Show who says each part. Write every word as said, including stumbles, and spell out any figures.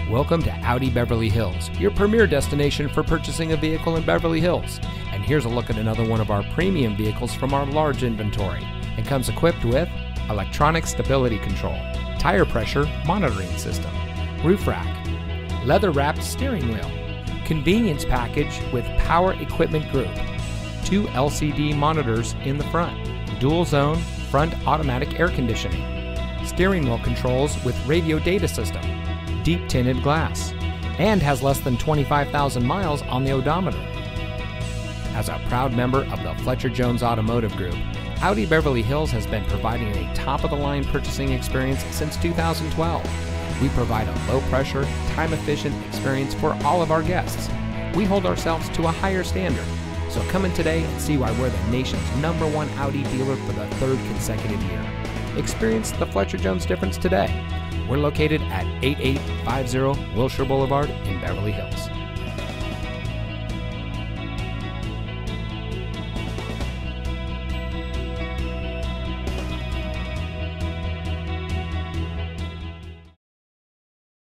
Speaker 1: Welcome to Audi Beverly Hills, your premier destination for purchasing a vehicle in Beverly Hills. And here's a look at another one of our premium vehicles from our large inventory. It comes equipped with electronic stability control, tire pressure monitoring system, roof rack, leather-wrapped steering wheel, convenience package with power equipment group, two L C D monitors in the front, dual zone front automatic air conditioning, steering wheel controls with radio data system, deep tinted glass, and has less than twenty-five thousand miles on the odometer. As a proud member of the Fletcher Jones Automotive Group, Audi Beverly Hills has been providing a top-of-the-line purchasing experience since two thousand twelve. We provide a low-pressure, time-efficient experience for all of our guests. We hold ourselves to a higher standard, so come in today and see why we're the nation's number one Audi dealer for the third consecutive year. Experience the Fletcher Jones difference today. We're located at eighty-eight fifty Wilshire Boulevard in Beverly Hills.